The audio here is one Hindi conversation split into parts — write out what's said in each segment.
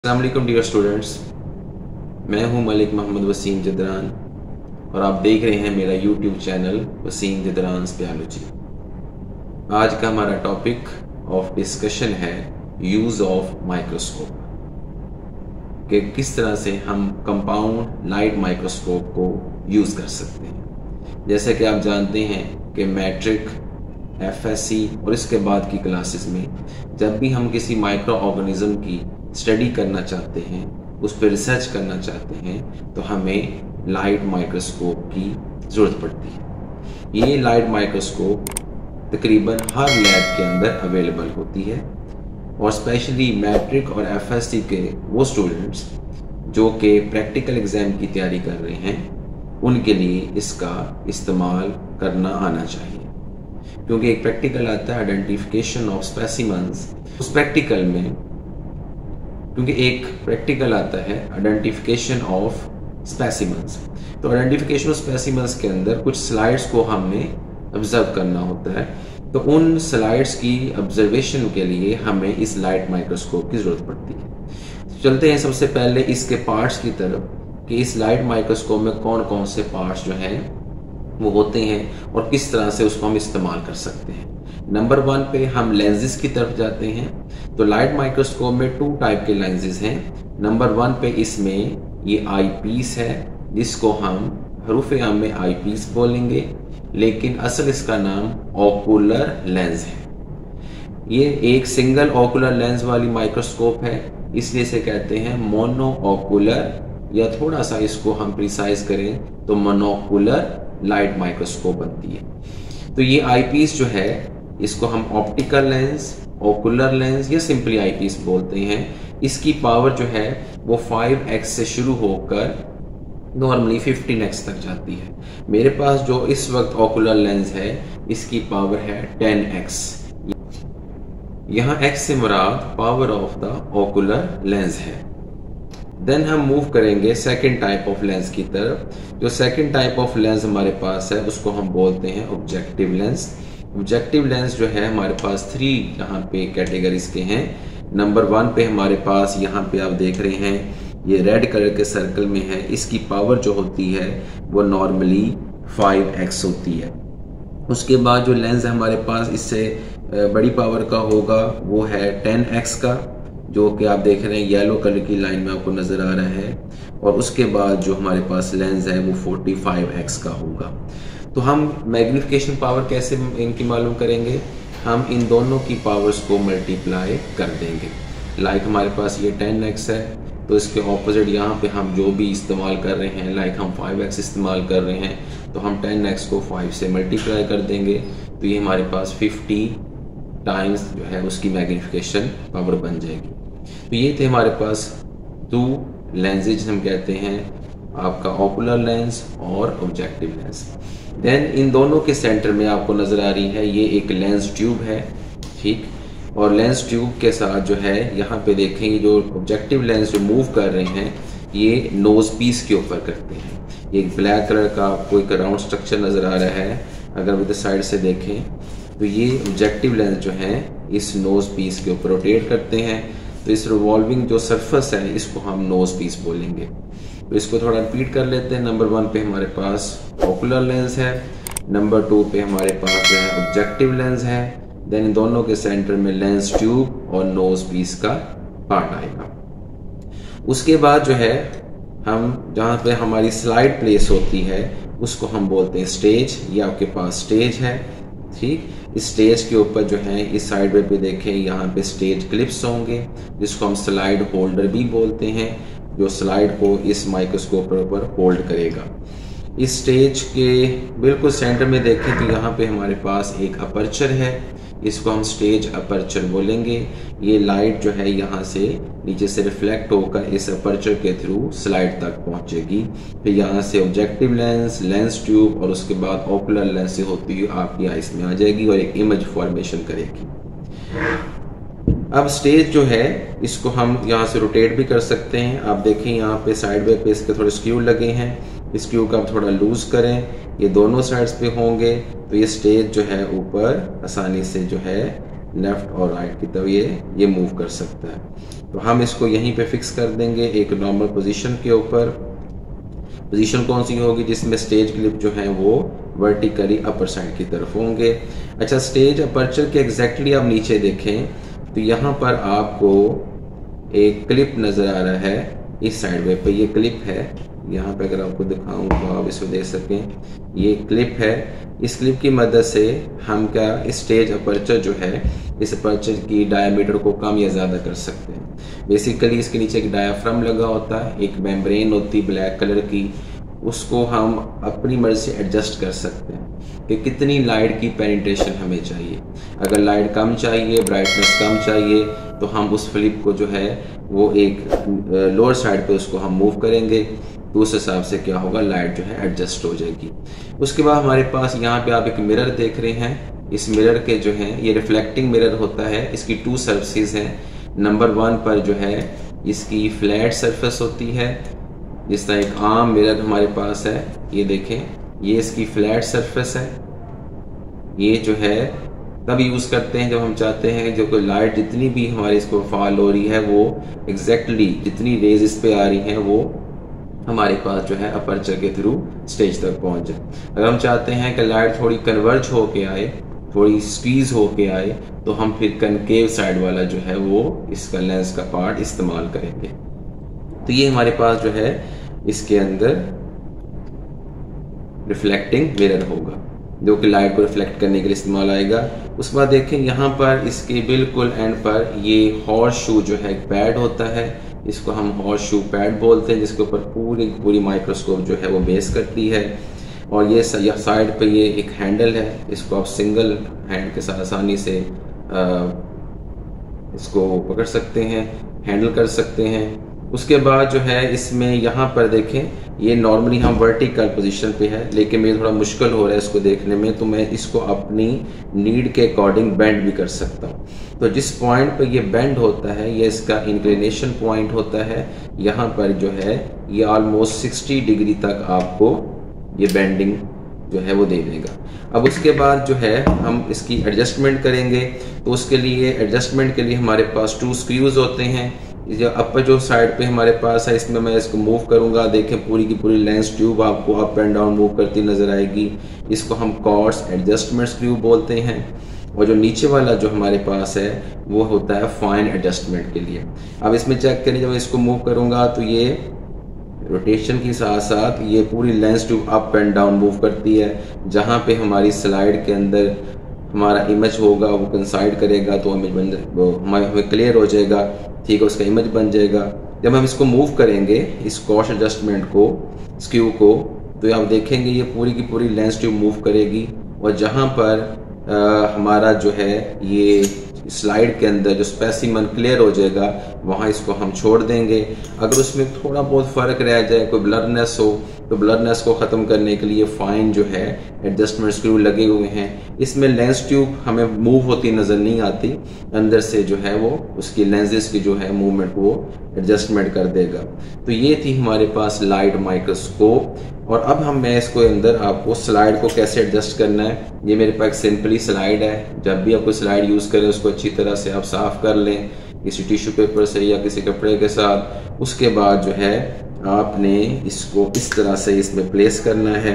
अस्सलाम वालेकुम डियर स्टूडेंट्स, मैं हूं मलिक मोहम्मद वसीम जदरान और आप देख रहे हैं मेरा YouTube channel Wasim Zadran's biology. आज का हमारा टॉपिक ऑफ डिस्कशन है यूज़ ऑफ माइक्रोस्कोप, कि किस तरह से हम कंपाउंड लाइट माइक्रोस्कोप को यूज़ कर सकते हैं। जैसे कि आप जानते हैं कि मैट्रिक, एफएससी और इसके बाद की क्लासेस में जब भी हम किसी माइक्रो ऑर्गेनिज्म की स्टडी करना चाहते हैं, उस पर रिसर्च करना चाहते हैं, तो हमें लाइट माइक्रोस्कोप की ज़रूरत पड़ती है। ये लाइट माइक्रोस्कोप तकरीबन हर लैब के अंदर अवेलेबल होती है और स्पेशली मैट्रिक और एफएससी के वो स्टूडेंट्स जो कि प्रैक्टिकल एग्ज़ाम की तैयारी कर रहे हैं, उनके लिए इसका इस्तेमाल करना आना चाहिए। क्योंकि एक प्रैक्टिकल आता है आइडेंटिफिकेशन ऑफ स्पेसिमेंस, उस प्रैक्टिकल में क्योंकि एक प्रैक्टिकल आता है आइडेंटिफिकेशन ऑफ स्पेसिमेंस, तो आइडेंटिफिकेशन ऑफ स्पेसिमेंस के अंदर कुछ स्लाइड्स को हमें ऑब्जर्व करना होता है। तो उन स्लाइड्स की ऑब्जर्वेशन के लिए हमें इस लाइट माइक्रोस्कोप की ज़रूरत पड़ती है। चलते हैं सबसे पहले इसके पार्ट्स की तरफ कि इस लाइट माइक्रोस्कोप में कौन कौन से पार्ट्स जो हैं वो होते हैं और किस तरह से उसको हम इस्तेमाल कर सकते हैं। नंबर 1 पे हम लेंसेज की तरफ जाते हैं। तो लाइट माइक्रोस्कोप में 2 टाइप के लेंसेज हैं। नंबर 1 पे इसमें ये आई पीस है, जिसको हम हरूफ आम में आई पीस बोलेंगे, लेकिन असल इसका नाम ओकुलर लेंस है। ये एक सिंगल ओकुलर लेंस वाली माइक्रोस्कोप है, इसलिए इसे कहते हैं मोनो ओकुलर, या थोड़ा सा इसको हम प्रिसाइज करें तो मोनोकुलर लाइट माइक्रोस्कोप बनती है। तो ये आई पीस जो है, इसको हम ऑप्टिकल लेंस, ओकुलर लेंस या सिंपली आई पीस बोलते हैं। इसकी पावर जो है वो 5x से शुरू होकर नॉर्मली 15x तक जाती है। मेरे पास जो इस वक्त ओकुलर लेंस है, इसकी पावर है 10x। यहाँ x से मुराद power of the ocular lens है। देन हम मूव करेंगे सेकेंड टाइप ऑफ लेंस की तरफ। जो सेकेंड टाइप ऑफ लेंस हमारे पास है, उसको हम बोलते हैं ऑब्जेक्टिव लेंस। ऑब्जेक्टिव लेंस जो है हमारे पास 3 यहाँ पे कैटेगरीज के हैं। नंबर 1 पे हमारे पास यहाँ पे आप देख रहे हैं, ये रेड कलर के सर्कल में है। इसकी पावर जो होती है वो नॉर्मली 5x होती है। उसके बाद जो लेंस हमारे पास इससे बड़ी पावर का होगा वो है 10x का, जो कि आप देख रहे हैं येलो कलर की लाइन में आपको नज़र आ रहा है। और उसके बाद जो हमारे पास लेंस है वो 45x का होगा। तो हम मैग्नीफिकेशन पावर कैसे इनकी मालूम करेंगे? हम इन दोनों की पावर्स को मल्टीप्लाई कर देंगे। लाइक हमारे पास ये 10x है, तो इसके ऑपोजिट यहाँ पे हम जो भी इस्तेमाल कर रहे हैं, लाइक हम 5x इस्तेमाल कर रहे हैं, तो हम 10x को 5 से मल्टीप्लाई कर देंगे, तो ये हमारे पास 50 टाइम्स जो है उसकी मैग्नीफिकेशन पावर बन जाएगी। तो ये थे हमारे पास 2 लेंसेज, हम कहते हैं आपका ओकुलर लेंस और ऑब्जेक्टिव लेंस। देन इन दोनों के सेंटर में आपको नज़र आ रही है ये एक लेंस ट्यूब है, ठीक। और लेंस ट्यूब के साथ जो है यहाँ पे देखें, ये जो ऑब्जेक्टिव लेंस जो मूव कर रहे हैं, ये नोज पीस के ऊपर करते हैं। ये एक ब्लैक कलर का आपको एक राउंड स्ट्रक्चर नज़र आ रहा है। अगर विद साइड से देखें तो ये ऑब्जेक्टिव लेंस जो है इस नोज पीस के ऊपर रोटेट करते हैं। तो इस रिवॉल्विंग जो सरफेस है, इसको हम नोज पीस बोलेंगे। तो इसको थोड़ा रिपीट कर लेते हैं। नंबर 1 पे हमारे पास ओकुलर लेंस है, नंबर 2 पे हमारे पास जो है ऑब्जेक्टिव लेंस है। देन इन दोनों के सेंटर में लेंस ट्यूब और नोज पीस का पार्ट आएगा। उसके बाद जो है हम जहाँ पे हमारी स्लाइड प्लेस होती है, उसको हम बोलते हैं स्टेज। ये आपके पास स्टेज है, ठीक। इस स्टेज के ऊपर जो है इस साइड पे देखें, यहाँ पे स्टेज क्लिप्स होंगे, जिसको हम स्लाइड होल्डर भी बोलते हैं, जो स्लाइड को इस माइक्रोस्कोप पर होल्ड करेगा। इस स्टेज के बिल्कुल सेंटर में देखें तो यहाँ पे हमारे पास एक अपर्चर है, इसको हम स्टेज अपर्चर बोलेंगे। ये लाइट जो है यहाँ से नीचे से रिफ्लेक्ट होकर इस अपर्चर के थ्रू स्लाइड तक पहुँचेगी। फिर यहाँ से ऑब्जेक्टिव लेंस, लेंस ट्यूब और उसके बाद ओकुलर लेंस से होती हुई आपकी आइस में आ जाएगी और एक इमेज फॉर्मेशन करेगी। अब स्टेज जो है इसको हम यहाँ से रोटेट भी कर सकते हैं। आप देखें यहाँ पे साइड पे इसके थोड़े स्क्रू लगे हैं, इस स्क्रू का आप थोड़ा लूज करें, ये दोनों साइड्स पे होंगे, तो ये स्टेज जो है ऊपर आसानी से जो है लेफ्ट और राइट की तरफ ये मूव कर सकता है। तो हम इसको यहीं पे फिक्स कर देंगे एक नॉर्मल पोजीशन के ऊपर। पोजीशन कौन सी होगी जिसमें स्टेज क्लिप जो है वो वर्टिकली अपर साइड की तरफ होंगे। अच्छा, स्टेज अपर्चर के एग्जैक्टली आप नीचे देखें तो यहाँ पर आपको एक क्लिप नज़र आ रहा है, इस साइड वे पे ये क्लिप है। यहाँ पे अगर आपको दिखाऊं तो आप इसको देख सकें, ये क्लिप है। इस क्लिप की मदद से हम क्या स्टेज अपर्चर जो है, इस अपर्चर की डायमीटर को कम या ज़्यादा कर सकते हैं। बेसिकली इसके नीचे एक डायाफ्राम लगा होता है, एक मेम्ब्रेन होती ब्लैक कलर की, उसको हम अपनी मर्जी से एडजस्ट कर सकते हैं कि कितनी लाइट की पेनिट्रेशन हमें चाहिए। अगर लाइट कम चाहिए, ब्राइटनेस कम चाहिए, तो हम उस फ्लिप को जो है वो एक लोअर साइड पे उसको हम मूव करेंगे, तो उस हिसाब से क्या होगा, लाइट जो है एडजस्ट हो जाएगी। उसके बाद हमारे पास यहाँ पे आप एक मिरर देख रहे हैं। इस मिरर के जो है ये रिफ्लेक्टिंग मिरर होता है। इसकी 2 सर्फेसिस हैं। नंबर 1 पर जो है इसकी फ्लैट सरफेस होती है, जिस तरह एक आम मिरर हमारे पास है, ये देखें, ये इसकी फ्लैट सरफेस है। ये जो है तब यूज़ करते हैं जब हम चाहते हैं जो कोई लाइट जितनी भी हमारे इसको फॉल हो रही है वो एग्जैक्टली जितनी रेज इस पे आ रही हैं वो हमारे पास जो है अपर्चर के थ्रू स्टेज तक पहुंच जाए। अगर हम चाहते हैं कि लाइट थोड़ी कन्वर्ज होके आए, थोड़ी स्क्वीज होके आए, तो हम फिर कनकेव साइड वाला जो है वो इसका लेंस का पार्ट इस्तेमाल करेंगे। तो ये हमारे पास जो है इसके अंदर रिफ्लेक्टिंग मिरर होगा जो कि लाइट को रिफ्लेक्ट करने के लिए इस्तेमाल आएगा। उसके बाद देखें यहाँ पर इसके बिल्कुल एंड पर ये हॉर्स शू जो है एक पैड होता है, इसको हम हॉर्स शू पैड बोलते हैं, जिसके ऊपर पूरी माइक्रोस्कोप जो है वो बेस करती है। और ये साइड पे ये एक हैंडल है, इसको आप सिंगल हैंड के साथ आसानी से इसको पकड़ सकते हैं, हैंडल कर सकते हैं। उसके बाद जो है इसमें यहाँ पर देखें, ये नॉर्मली हम वर्टिकल पोजीशन पे है, लेकिन मेरे थोड़ा मुश्किल हो रहा है इसको देखने में, तो मैं इसको अपनी नीड के अकॉर्डिंग बेंड भी कर सकता हूँ। तो जिस पॉइंट पर ये बेंड होता है ये इसका इंक्लिनेशन पॉइंट होता है। यहाँ पर जो है ये ऑलमोस्ट 60 डिग्री तक आपको ये बेंडिंग जो है वो दे देगा। अब उसके बाद जो है हम इसकी एडजस्टमेंट करेंगे, तो उसके लिए एडजस्टमेंट के लिए हमारे पास 2 स्क्रूज होते हैं। ये अपर जो साइड पे हमारे पास है, इसमें मैं इसको मूव करूंगा, देखें पूरी की पूरी लेंस ट्यूब आपको अप एंड डाउन मूव करती नजर आएगी। इसको हम कॉर्ड्स एडजस्टमेंट स्क्रू बोलते हैं। और जो नीचे वाला जो हमारे पास है वो होता है फाइन एडजस्टमेंट के लिए। अब इसमें चेक करें, जब इसको मूव करूंगा तो ये रोटेशन के साथ साथ ये पूरी lens tube up and down move करती है। जहाँ पे हमारी स्लाइड के अंदर हमारा इमेज होगा वो कंसाइड करेगा, तो हमें क्लियर हो जाएगा, ठीक है, उसका इमेज बन जाएगा। जब हम इसको मूव करेंगे इस कॉर्ड एडजस्टमेंट को, स्क्रू को, तो आप देखेंगे ये पूरी की पूरी लेंस ट्यूब मूव करेगी। और जहाँ पर हमारा जो है ये स्लाइड के अंदर जो स्पेसिमन क्लियर हो जाएगा वहाँ इसको हम छोड़ देंगे। अगर उसमें थोड़ा बहुत फ़र्क रह जाए, कोई ब्लरनेस हो, तो ब्लरनेस को ख़त्म करने के लिए फाइन जो है एडजस्टमेंट स्क्रू लगे हुए हैं। इसमें लेंस ट्यूब हमें मूव होती नज़र नहीं आती, अंदर से जो है वो उसकी लेंसेज की जो है मूवमेंट वो एडजस्टमेंट कर देगा। तो ये थी हमारे पास लाइट माइक्रोस्कोप। और अब मैं इसको अंदर आपको स्लाइड को कैसे एडजस्ट करना है, ये मेरे पास सिंपली स्लाइड है। जब भी आप कोई स्लाइड यूज़ करें उसको अच्छी तरह से आप साफ़ कर लें किसी टिश्यू पेपर से या किसी कपड़े के साथ। उसके बाद जो है आपने इसको इस तरह से इसमें प्लेस करना है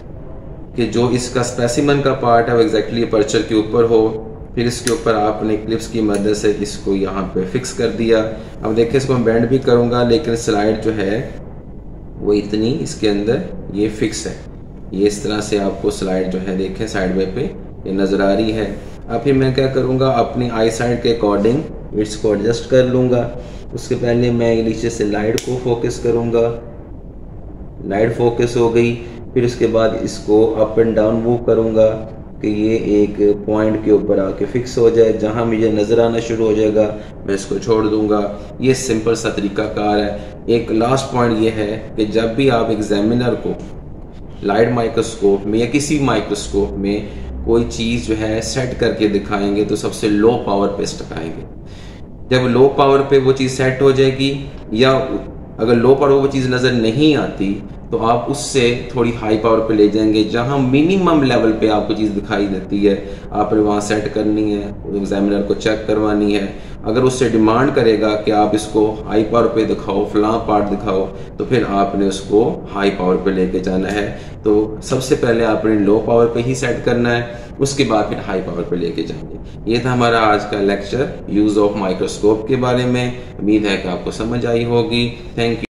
कि जो इसका स्पेसिमन का पार्ट है वो एग्जैक्टली अपर्चर के ऊपर हो। फिर इसके ऊपर आपने क्लिप्स की मदद से इसको यहाँ पे फिक्स कर दिया। अब देखिए इसको मैं बेंड भी करूँगा, लेकिन स्लाइड जो है वो इतनी इसके अंदर ये फिक्स है। ये इस तरह से आपको स्लाइड जो है देखें साइड वे पे ये नज़र आ रही है। अब फिर मैं क्या करूँगा, अपनी आई साइड के अकॉर्डिंग इसको एडजस्ट कर लूँगा। उसके पहले मैं नीचे से लाइट को फोकस करूँगा, लाइट फोकस हो गई। फिर उसके बाद इसको अप एंड डाउन मूव करूँगा कि ये एक पॉइंट के ऊपर आके फिक्स हो जाए। जहाँ मुझे नज़र आना शुरू हो जाएगा मैं इसको छोड़ दूँगा। ये सिंपल सा तरीकाकार है। एक लास्ट पॉइंट ये है कि जब भी आप एग्जामिनर को लाइट माइक्रोस्कोप में या किसी माइक्रोस्कोप में कोई चीज़ जो है सेट करके दिखाएंगे तो सबसे लो पावर पे दिखाएंगे। जब लो पावर पे वो चीज़ सेट हो जाएगी या अगर लो पावर वो चीज़ नज़र नहीं आती तो आप उससे थोड़ी हाई पावर पे ले जाएंगे, जहां मिनिमम लेवल पे आपको चीज़ दिखाई देती है आपने वहां सेट करनी है, एग्जामिनर को चेक करवानी है। अगर उससे डिमांड करेगा कि आप इसको हाई पावर पे दिखाओ, फलां पार्ट दिखाओ, तो फिर आपने उसको हाई पावर पे लेके जाना है। तो सबसे पहले आपने लो पावर पे ही सेट करना है, उसके बाद फिर हाई पावर पे लेके जाएंगे। ये था हमारा आज का लेक्चर यूज़ ऑफ माइक्रोस्कोप के बारे में। उम्मीद है कि आपको समझ आई होगी। Thank you.